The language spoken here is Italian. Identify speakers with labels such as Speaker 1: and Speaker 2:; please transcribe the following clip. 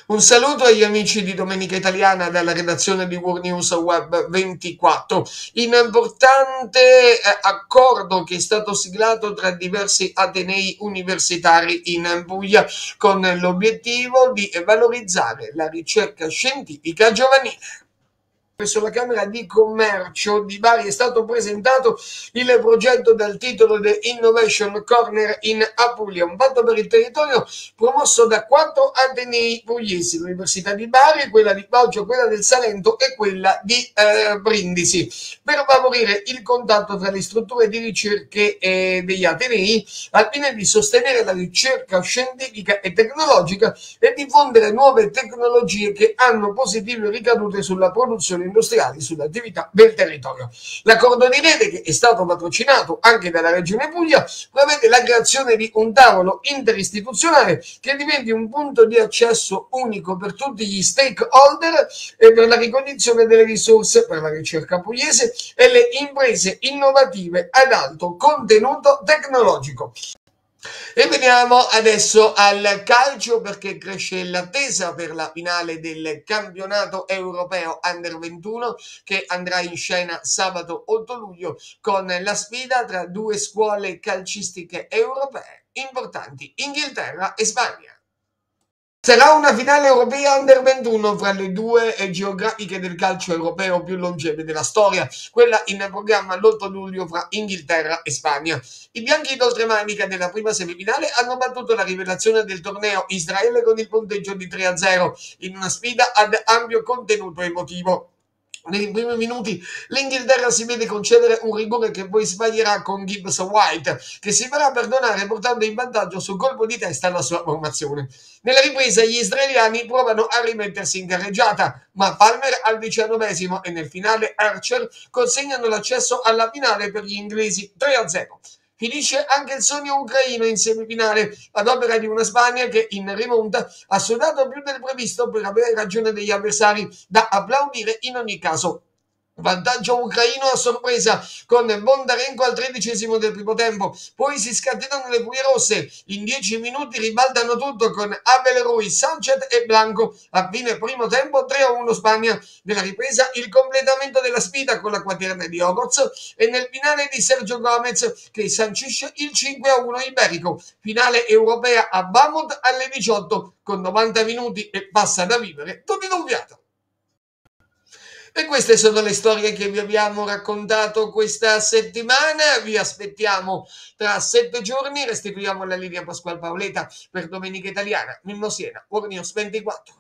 Speaker 1: Un saluto agli amici di Domenica Italiana dalla redazione di World News Web 24. Importante accordo che è stato siglato tra diversi atenei universitari in Puglia con l'obiettivo di valorizzare la ricerca scientifica giovanile. Presso la Camera di Commercio di Bari è stato presentato il progetto dal titolo The Innovation Corner in Apulia, un patto per il territorio promosso da 4 atenei pugliesi, l'Università di Bari, quella di Baggio, quella del Salento e quella di Brindisi, per favorire il contatto tra le strutture di ricerche degli atenei al fine di sostenere la ricerca scientifica e tecnologica e diffondere nuove tecnologie che hanno positive ricadute sulla produzione industriali, sulle attività del territorio. L'accordo di rete, che è stato patrocinato anche dalla Regione Puglia, prevede la creazione di un tavolo interistituzionale che diventi un punto di accesso unico per tutti gli stakeholder e per la ricognizione delle risorse per la ricerca pugliese e le imprese innovative ad alto contenuto tecnologico. E veniamo adesso al calcio, perché cresce l'attesa per la finale del campionato europeo Under 21 che andrà in scena sabato 8 luglio con la sfida tra due scuole calcistiche europee importanti, Inghilterra e Spagna. Sarà una finale europea Under 21 fra le due geografiche del calcio europeo più longeve della storia, quella in programma l'8 luglio fra Inghilterra e Spagna. I bianchi d'oltremanica della prima semifinale hanno battuto la rivelazione del torneo, Israele, con il punteggio di 3-0 in una sfida ad ampio contenuto emotivo. Nei primi minuti l'Inghilterra si vede concedere un rigore che poi sbaglierà con Gibbs White, che si farà perdonare portando in vantaggio sul colpo di testa la sua formazione. Nella ripresa gli israeliani provano a rimettersi in carreggiata, ma Palmer al 19° e nel finale Archer consegnano l'accesso alla finale per gli inglesi 3-0. Finisce anche il sogno ucraino in semifinale, ad opera di una Spagna che in rimonta ha sudato più del previsto per avere ragione degli avversari, da applaudire in ogni caso. Vantaggio ucraino a sorpresa con Bondarenko al 13° del primo tempo, poi si scatenano le furie rosse, in 10 minuti ribaltano tutto con Abel Ruiz, Sanchez e Blanco, a fine primo tempo 3-1 Spagna. Nella ripresa il completamento della sfida con la quaterna di Ogoz e nel finale di Sergio Gomez che sancisce il 5-1 iberico. Finale europea a Bamut alle 18 con 90 minuti e passa da vivere tutti d'un fiato. E queste sono le storie che vi abbiamo raccontato questa settimana. Vi aspettiamo tra 7 giorni. Restituiamo la linea a Pasquale Paoletta per Domenica Italiana. Mimmo Siena, World News 24.